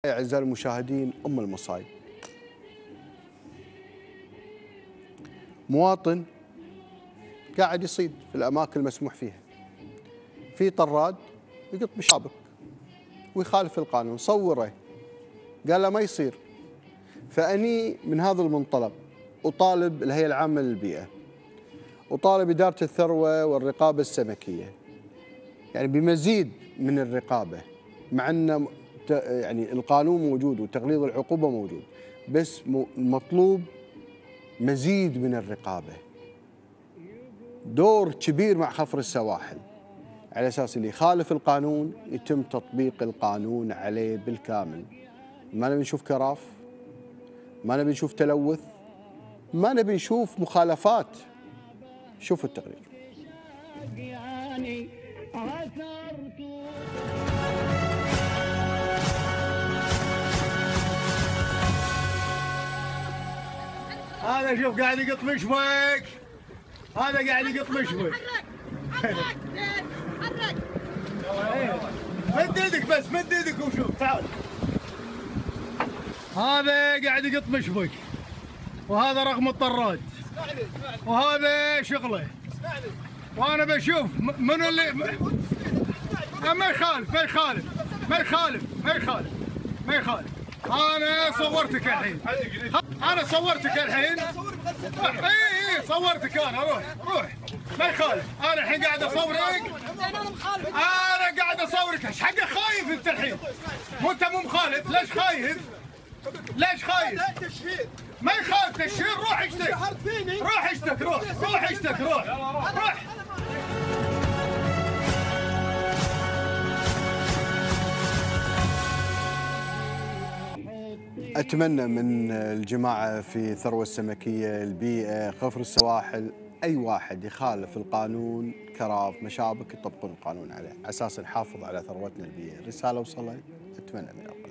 أعزائي المشاهدين، أم المصايب مواطن قاعد يصيد في الأماكن المسموح فيها، في طراد يقط بشابك ويخالف القانون، صوره قال له ما يصير. فأني من هذا المنطلق أطالب الهيئة العامة للبيئة، أطالب إدارة الثروة والرقابة السمكية يعني بمزيد من الرقابة، مع أن يعني القانون موجود وتغليظ العقوبة موجود، بس مطلوب مزيد من الرقابة، دور كبير مع خفر السواحل، على أساس اللي يخالف القانون يتم تطبيق القانون عليه بالكامل. ما نبي نشوف كراف، ما نبي نشوف تلوث، ما نبي نشوف مخالفات. شوفوا التقرير. هذا شوف قاعد يقط مشبك، هذا قاعد يقط مشبك. مد ايدك بس، مد ايدك وشوف، تعال. هذا قاعد يقط مشبك، وهذا رقم الطراد، وهذا شغله. وانا بشوف منو اللي ما يخالف ما يخالف ما يخالف ما يخالف ما يخالف. انا صورتك الحين، انا صورتك الحين. اي صورتك انا. روح ما يخالف. انا الحين قاعد اصورك، انا قاعد اصورك. ايش حقك خايف انت الحين؟ وانت مو مخالف، ليش خايف؟ ليش خايف؟ ما يخالف تشهير. روح اشتك، روح اشتك، روح اشتك، روح. أتمنى من الجماعة في الثروة السمكية، البيئة، خفر السواحل، أي واحد يخالف القانون كراف مشابك يطبقون القانون عليه، على أساس نحافظ على ثروتنا البيئية. رسالة وصلت، أتمنى من الله.